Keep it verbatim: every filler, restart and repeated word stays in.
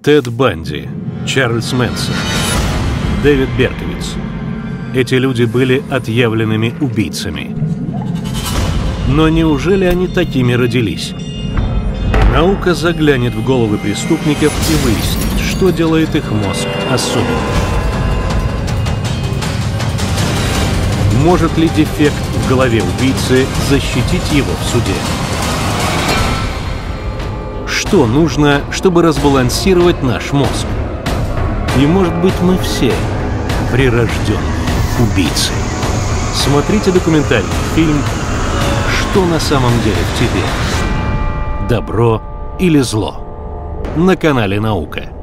Тед Банди, Чарльз Мэнсон, Дэвид Берковиц. Эти люди были отъявленными убийцами. Но неужели они такими родились? Наука заглянет в головы преступников и выяснит, что делает их мозг особенным. Может ли дефект в голове убийцы защитить его в суде? Что нужно, чтобы разбалансировать наш мозг? И, может быть, мы все прирожденные убийцы. Смотрите документальный фильм «Что на самом деле в тебе? Добро или зло?» на канале «Наука».